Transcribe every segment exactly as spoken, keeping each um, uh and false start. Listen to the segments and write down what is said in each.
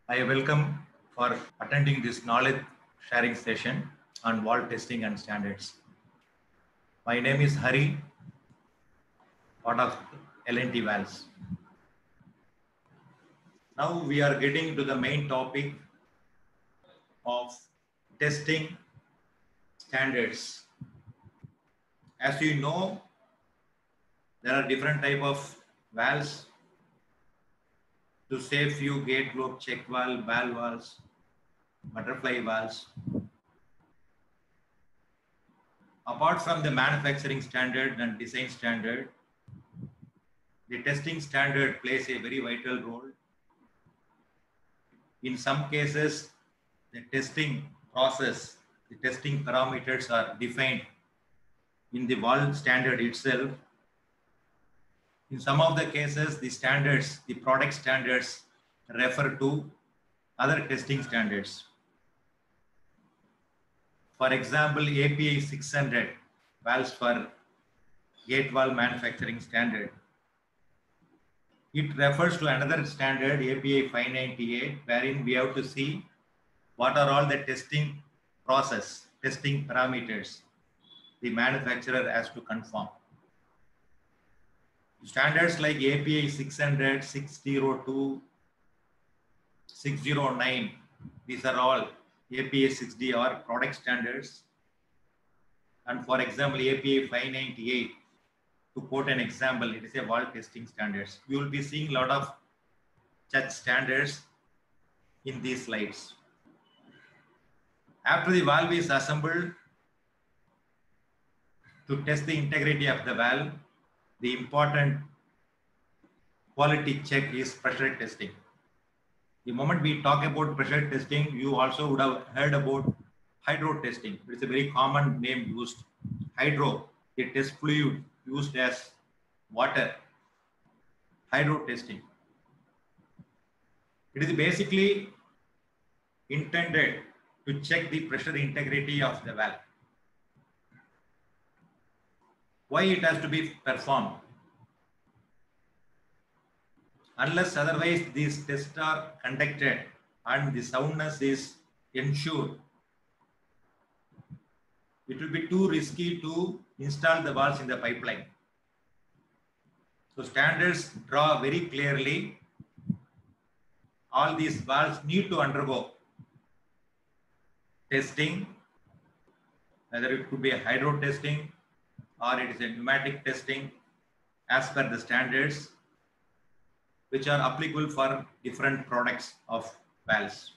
I welcome for attending this knowledge sharing session on valve testing and standards. My name is Hari, part of L and T Valves. Now we are getting to the main topic of testing standards. As you know, there are different type of valves. To say few, gate globe, check valve, ball valves, butterfly valves. Apart from the manufacturing standard and design standard, the testing standard plays a very vital role. In some cases, the testing process, the testing parameters are defined in the valve standard itself. In some of the cases, the standards, the product standards refer to other testing standards. For example, A P I six hundred valves for gate valve manufacturing standard. It refers to another standard, A P I five ninety-eight, wherein we have to see what are all the testing process, testing parameters the manufacturer has to conform. Standards like A P I six hundred, six oh two, six oh nine, these are all A P I six D or product standards. And for example, A P I five ninety-eight, to quote an example, it is a valve testing standards. You will be seeing a lot of such standards in these slides. After the valve is assembled, to test the integrity of the valve, the important quality check is pressure testing. The moment we talk about pressure testing, you also would have heard about hydro testing. It's a very common name used. Hydro, the test fluid used as water. Hydro testing. It is basically intended to check the pressure integrity of the valve. Why it has to be performed? Unless otherwise these tests are conducted and the soundness is ensured, it will be too risky to install the valves in the pipeline. So standards draw very clearly all these valves need to undergo testing, whether it could be a hydro testing or it is a pneumatic testing as per the standards which are applicable for different products of valves.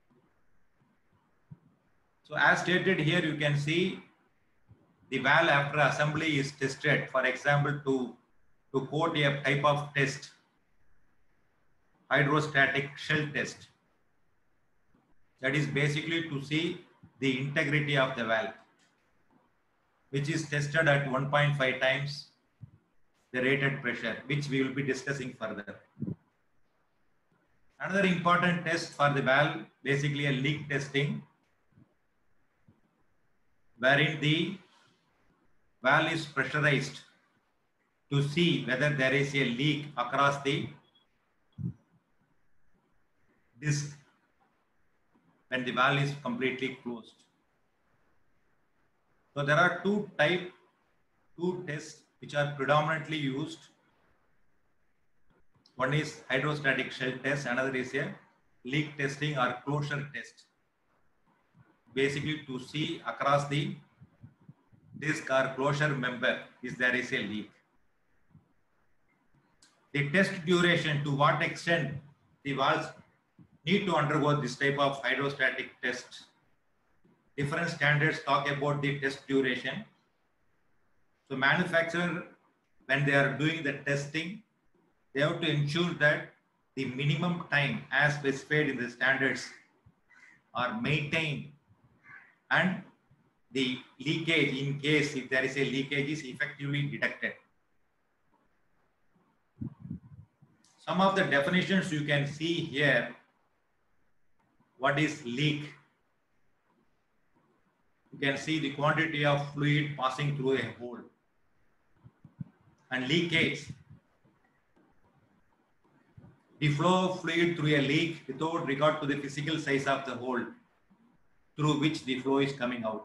So as stated here, you can see the valve after assembly is tested. For example, to, to quote a type of test, hydrostatic shell test. That is basically to see the integrity of the valve, which is tested at one point five times the rated pressure, which we will be discussing further. Another important test for the valve, basically a leak testing, wherein the valve is pressurized to see whether there is a leak across the disc when the valve is completely closed. So there are two type, two tests which are predominantly used. One is hydrostatic shell test, another is a leak testing or closure test. Basically to see across the disc or closure member if there is a leak. The test duration, to what extent the valves need to undergo this type of hydrostatic test. Different standards talk about the test duration. So manufacturer, when they are doing the testing, they have to ensure that the minimum time as specified in the standards are maintained and the leakage, in case if there is a leakage, is effectively detected. Some of the definitions you can see here. What is leak? You can see the quantity of fluid passing through a hole. And leakage, the flow of fluid through a leak without regard to the physical size of the hole through which the flow is coming out.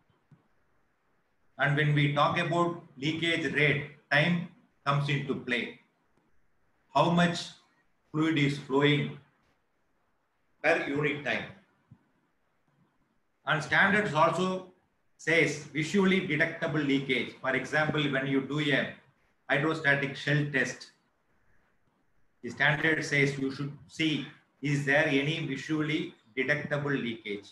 And when we talk about leakage rate, time comes into play. How much fluid is flowing per unit time. And standards also says visually detectable leakage. For example, when you do a hydrostatic shell test, the standard says you should see, is there any visually detectable leakage?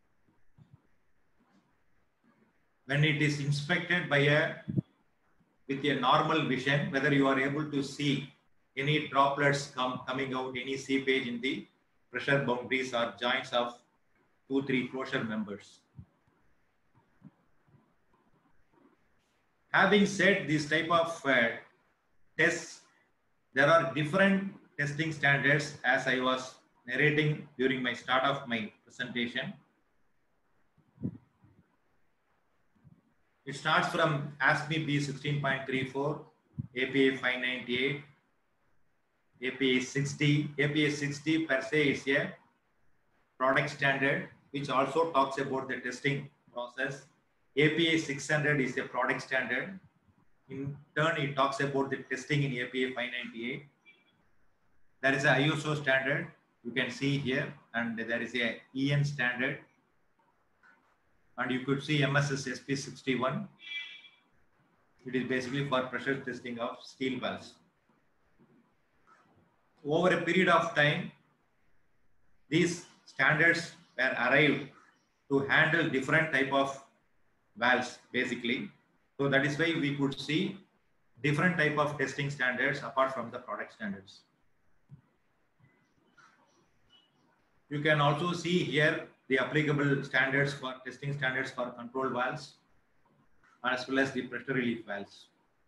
When it is inspected by a, with a normal vision, whether you are able to see any droplets come, coming out, any seepage in the pressure boundaries or joints of two, three closure members. Having said this type of uh, tests, there are different testing standards as I was narrating during my start of my presentation. It starts from ASME B sixteen point three four, A P A five ninety-eight, A P A sixty. A P A sixty per se is a product standard which also talks about the testing process. A P A six hundred is a product standard. In turn, it talks about the testing in A P A five ninety-eight. There is a I S O standard you can see here, and there is a E N standard. And you could see M S S S P sixty-one. It is basically for pressure testing of steel valves. Over a period of time, these standards were arrived to handle different type of valves basically. So that is why we could see different type of testing standards apart from the product standards. You can also see here the applicable standards for testing standards for control valves as well as the pressure relief valves.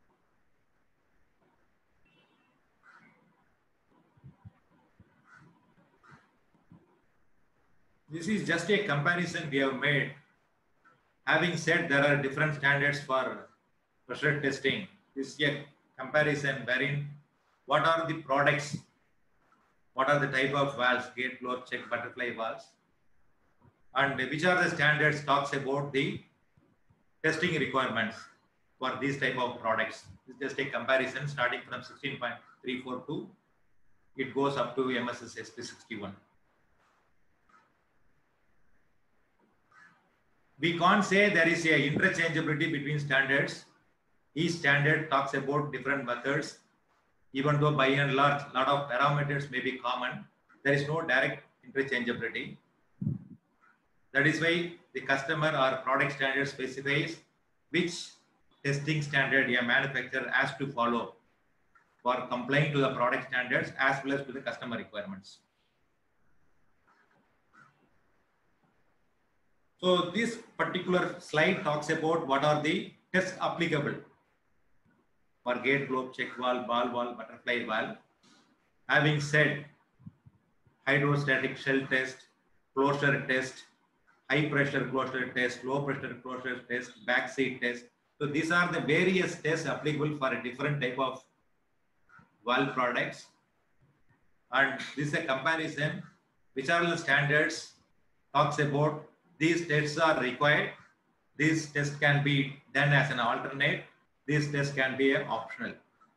This is just a comparison we have made. Having said there are different standards for pressure testing, this is a comparison wherein what are the products, what are the type of valves, gate, globe, check, butterfly valves, and which are the standards talks about the testing requirements for these type of products. It's just a comparison starting from sixteen point three four two, it goes up to M S S S P sixty-one. We can't say there is a interchangeability between standards. Each standard talks about different methods. Even though by and large, a lot of parameters may be common, there is no direct interchangeability. That is why the customer or product standard specifies which testing standard a manufacturer has to follow for complying to the product standards as well as to the customer requirements. So this particular slide talks about what are the tests applicable for gate, globe, check valve, ball valve, butterfly valve. Having said hydrostatic shell test, closure test, high pressure closure test, low pressure closure test, backseat test. So these are the various tests applicable for a different type of valve products. And this is a comparison which are the standards talks about these tests are required. These tests can be done as an alternate. These tests can be optional.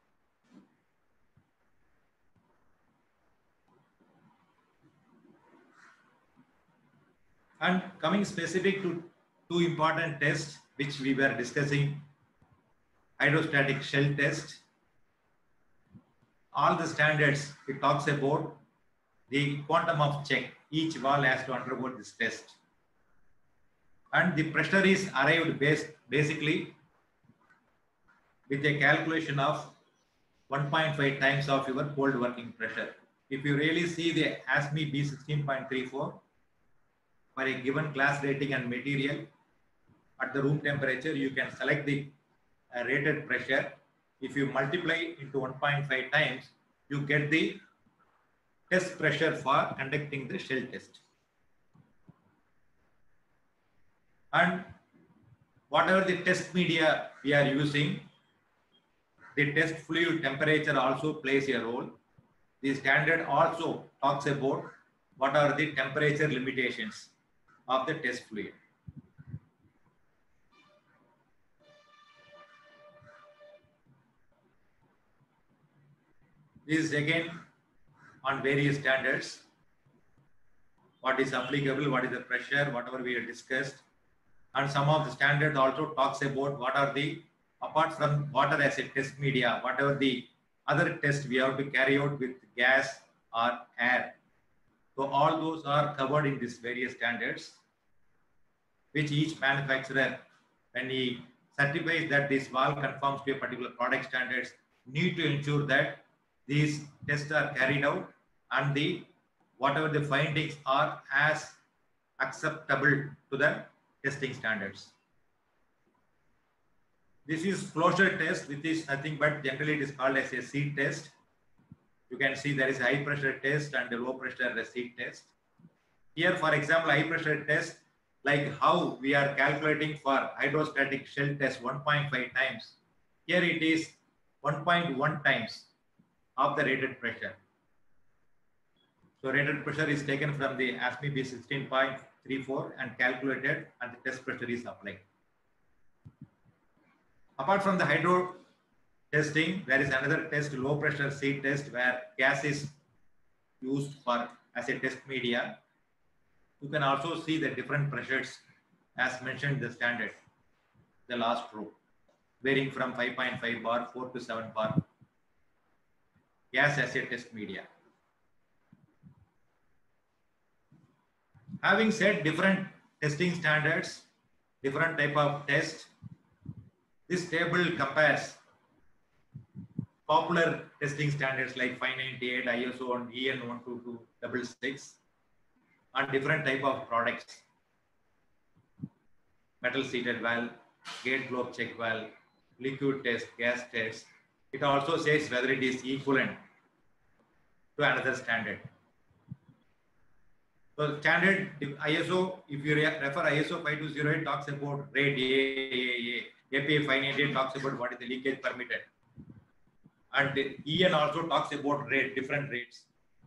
And coming specific to two important tests which we were discussing, hydrostatic shell test. All the standards, it talks about the quantum of check. Each valve has to undergo this test. And the pressure is arrived based basically with a calculation of one point five times of your cold working pressure. If you really see the ASME B sixteen point three four, for a given class rating and material at the room temperature, you can select the uh, rated pressure. If you multiply into one point five times, you get the test pressure for conducting the shell test. And whatever the test media we are using, the test fluid temperature also plays a role. The standard also talks about what are the temperature limitations of the test fluid. This is again on various standards. What is applicable, what is the pressure, whatever we have discussed. And some of the standards also talks about what are the, apart from water as a test media, whatever the other tests we have to carry out with gas or air. So all those are covered in these various standards, which each manufacturer, when he certifies that this valve conforms to a particular product standards, need to ensure that these tests are carried out and the whatever the findings are as acceptable to the testing standards. This is closure test, which is nothing but generally it is called as a seed test. You can see there is high pressure test and a low pressure seed test. Here, for example, high pressure test, like how we are calculating for hydrostatic shell test one point five times. Here it is one point one times of the rated pressure. So rated pressure is taken from the A S M E B sixteen point three four and calculated, and the test pressure is applied. Apart from the hydro testing, there is another test, low pressure seed test, where gas is used for as a test media. You can also see the different pressures as mentioned in the standard, the last row, varying from five point five bar, four to seven bar, gas as a test media. Having said different testing standards, different type of test, this table compares popular testing standards like five ninety-eight, I S O and E N one two two six six on different type of products. Metal seated valve, gate globe check valve, liquid test, gas test. It also says whether it is equivalent to another standard. So standard I S O, if you refer I S O five two zero eight, talks about rate A A A. A P A five ninety-eight talks about what is the leakage permitted. And E N also talks about rate, different rates.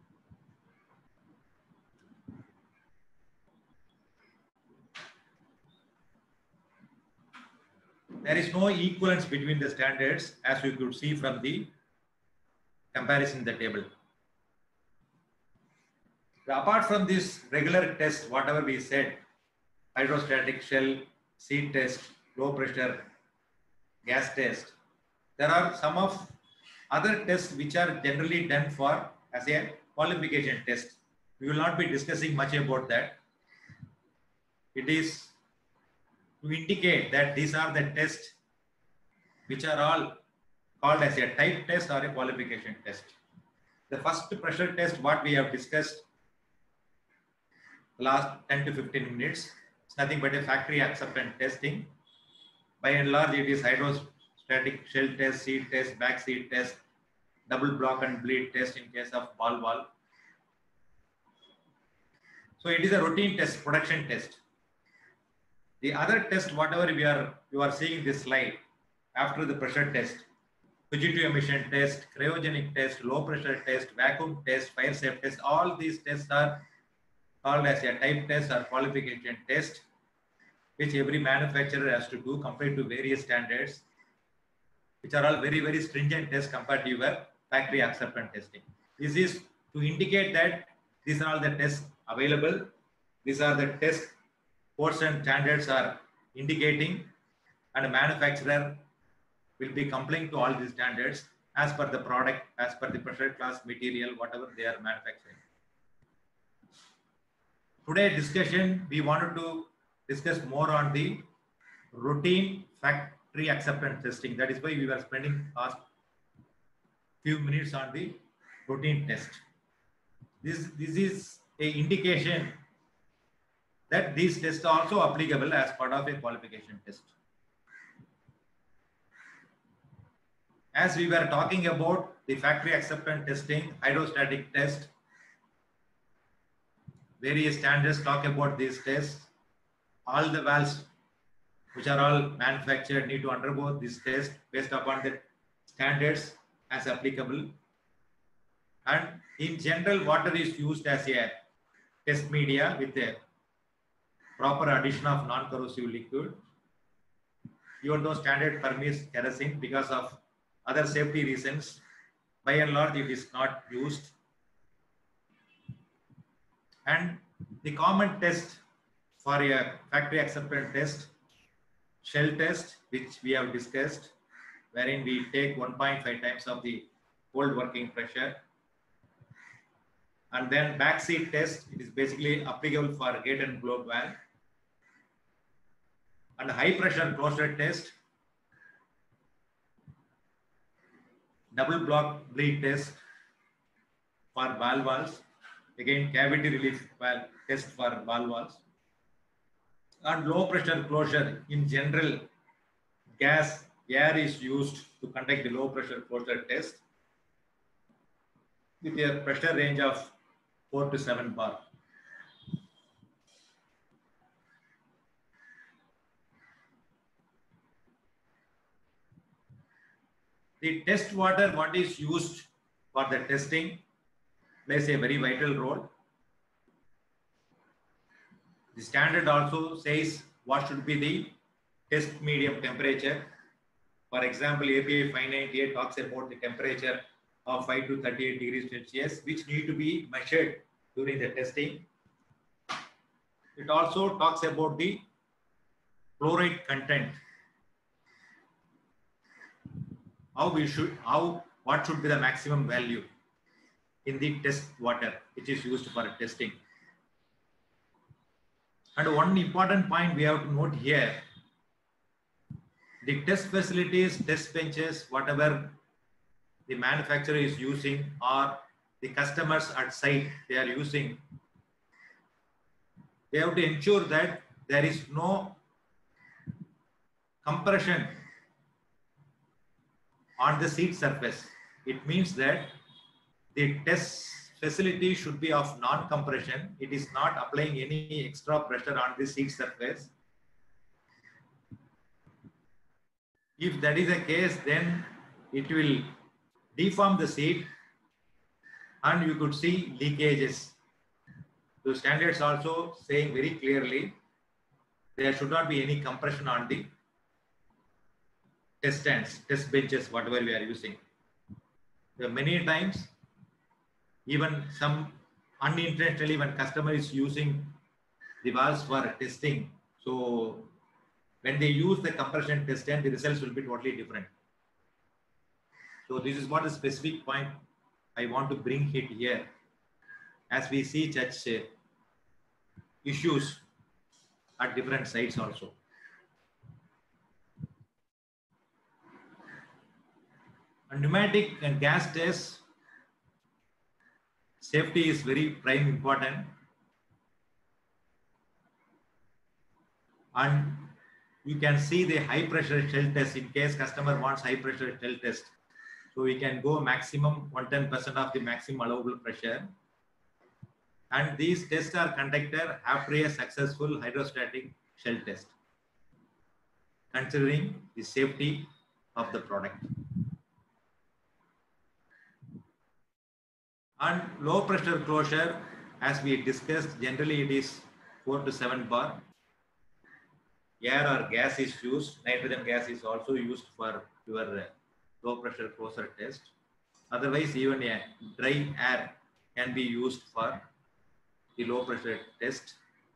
There is no equivalence between the standards, as you could see from the comparison in the table. Apart from this regular test, whatever we said, hydrostatic shell, seed test, low pressure, gas test, there are some of other tests which are generally done for as a qualification test. We will not be discussing much about that. It is to indicate that these are the tests which are all called as a type test or a qualification test. The first pressure test, what we have discussed the last ten to fifteen minutes, it's nothing but a factory acceptance testing. By and large, it is hydrostatic shell test, seed test, back seed test, double block and bleed test in case of ball valve. So it is a routine test, production test. The other test, whatever we are, you are seeing this slide, after the pressure test, fugitive emission test, cryogenic test, low pressure test, vacuum test, fire safe test, all these tests are called as a type test or qualification test, which every manufacturer has to do compared to various standards, which are all very, very stringent tests compared to your factory acceptance testing. This is to indicate that these are all the tests available. These are the test portion standards are indicating, and a manufacturer will be complying to all these standards as per the product, as per the pressure class, material, whatever they are manufacturing. Today discussion, we wanted to discuss more on the routine factory acceptance testing. That is why we were spending last few minutes on the routine test. This, this is a indication that these tests are also applicable as part of a qualification test. As we were talking about the factory acceptance testing, hydrostatic test, various standards talk about these tests. All the valves which are all manufactured need to undergo this test based upon the standards as applicable. And in general, water is used as a test media with a proper addition of non-corrosive liquid. Even though standard permits kerosene because of other safety reasons, by and large it is not used. And the common test for a factory acceptance test, shell test, which we have discussed, wherein we take one point five times of the cold working pressure. And then backseat test, it is basically applicable for gate and globe valve. And high pressure closure test, double block bleed test for valve valves, again cavity relief valve test for valve valves, and low pressure closure. In general, gas air is used to conduct the low pressure closure test with a pressure range of four to seven bar. The test water, what is used for the testing, plays a very vital role. The standard also says what should be the test medium temperature. For example, A P I five ninety-eight talks about the temperature of five to thirty-eight degrees Celsius, which need to be measured during the testing. It also talks about the chloride content. How we should, how, what should be the maximum value in the test water, which is used for testing. And one important point we have to note here, the test facilities, test benches, whatever the manufacturer is using or the customers at site they are using, they have to ensure that there is no compression on the seat surface. It means that the test facility should be of non-compression. It is not applying any extra pressure on the seat surface. If that is the case, then it will deform the seat and you could see leakages. The standards also saying very clearly there should not be any compression on the test stands, test benches, whatever we are using. There are many times, even some unintentionally, when customer is using the valves for testing, so when they use the compression test stand, the results will be totally different. So this is what the specific point I want to bring it here, as we see such uh, issues at different sites also. And pneumatic and gas tests, safety is very prime important. And you can see the high pressure shell test in case customer wants high pressure shell test. So we can go maximum one hundred ten percent of the maximum allowable pressure. And these tests are conducted after a successful hydrostatic shell test, considering the safety of the product. And low pressure closure, as we discussed, generally it is four to seven bar. Air or gas is used. Nitrogen gas is also used for your low pressure closure test. Otherwise, even a dry air can be used for the low pressure test,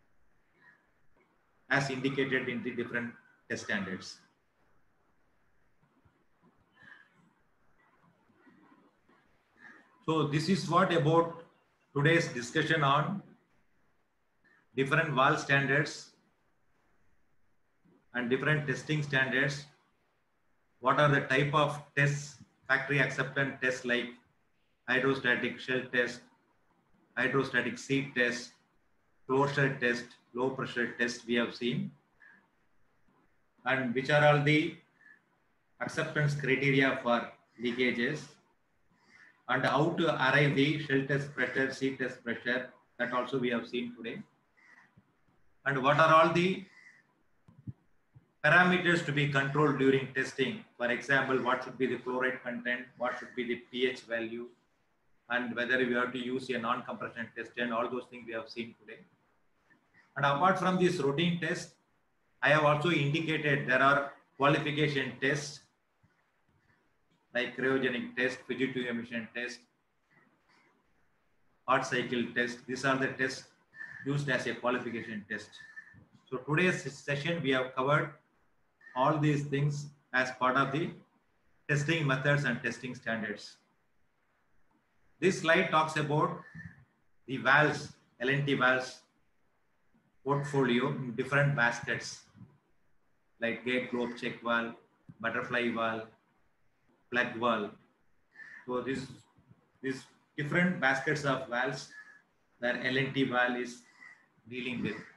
as indicated in the different test standards. So this is what about today's discussion on different valve standards and different testing standards. What are the type of tests, factory acceptance tests like hydrostatic shell test, hydrostatic seat test, closure test, low pressure test we have seen, and which are all the acceptance criteria for leakages, and how to arrive the shell test pressure, seat test pressure, that also we have seen today. And what are all the parameters to be controlled during testing. For example, what should be the chloride content, what should be the pH value, and whether we have to use a non-compression test, and all those things we have seen today. And apart from this routine test, I have also indicated there are qualification tests like cryogenic test, fugitive emission test, hot cycle test. These are the tests used as a qualification test. So today's session, we have covered all these things as part of the testing methods and testing standards. This slide talks about the valves, L N T valves portfolio in different baskets like gate globe check valve, butterfly valve, plug valve. So this, these different baskets of valves that L N T valve is dealing with.